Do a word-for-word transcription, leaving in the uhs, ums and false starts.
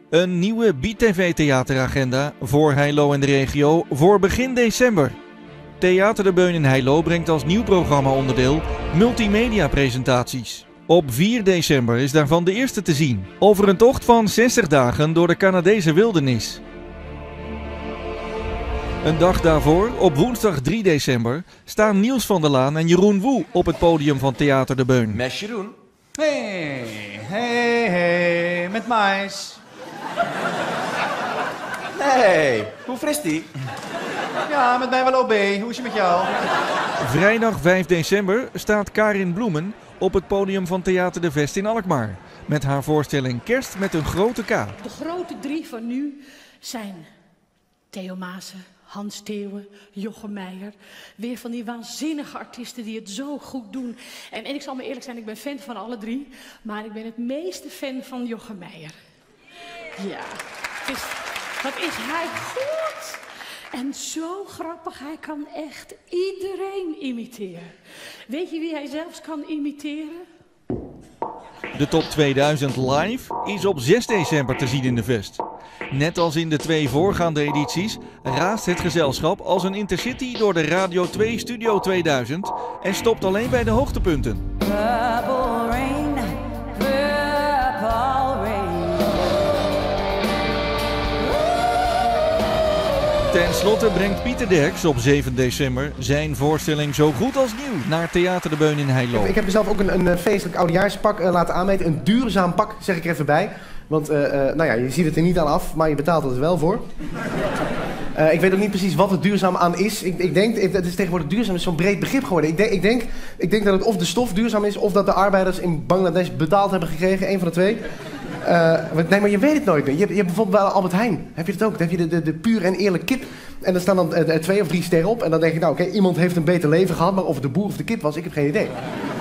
Een nieuwe BeatTV-theateragenda voor Heilo en de regio voor begin december. Theater de Beun in Heilo brengt als nieuw programma-onderdeel multimedia-presentaties. Op vier december is daarvan de eerste te zien. Over een tocht van zestig dagen door de Canadese wildernis. Een dag daarvoor, op woensdag drie december, staan Niels van der Laan en Jeroen Woe op het podium van Theater de Beun. Mes Jeroen. Hey, hey, hey, met mais. Hey, hoe fris die? Ja, met mij wel O B. Hoe is het met jou? Vrijdag vijf december staat Karin Bloemen op het podium van Theater de Vest in Alkmaar. Met haar voorstelling Kerst met een grote K. De grote drie van nu zijn Theo Maassen, Hans Theeuwen, Jochem Meijer. Weer van die waanzinnige artiesten die het zo goed doen. En, en ik zal me eerlijk zijn, ik ben fan van alle drie. Maar ik ben het meeste fan van Jochem Meijer. Ja, het is, wat is hij goed. En zo grappig, hij kan echt iedereen imiteren. Weet je wie hij zelfs kan imiteren? De Top tweeduizend live is op zes december te zien in de Vest. Net als in de twee voorgaande edities raast het gezelschap als een intercity door de Radio twee Studio tweeduizend en stopt alleen bij de hoogtepunten. Purple rain, purple rain. Ten slotte brengt Pieter Derks op zeven december zijn voorstelling Zo goed als nieuw naar Theater de Beun in Heilo. Ik heb mezelf ook een, een feestelijk oudejaarspak uh, laten aanmeten. Een duurzaam pak, zeg ik er even bij. Want uh, uh, nou ja, je ziet het er niet aan af, maar je betaalt er wel voor. Uh, ik weet ook niet precies wat er duurzaam aan is. Ik, ik denk, het is tegenwoordig duurzaam is zo'n breed begrip geworden. Ik denk, ik, denk, ik denk dat het of de stof duurzaam is, of dat de arbeiders in Bangladesh betaald hebben gekregen. Een van de twee. Uh, nee, maar je weet het nooit meer. Je hebt, je hebt bijvoorbeeld bij Albert Heijn. Heb je dat ook? Dan heb je de, de, de puur en eerlijk kip. En daar staan dan uh, twee of drie sterren op. En dan denk ik, nou oké, okay, iemand heeft een beter leven gehad. Maar of het de boer of de kip was, ik heb geen idee.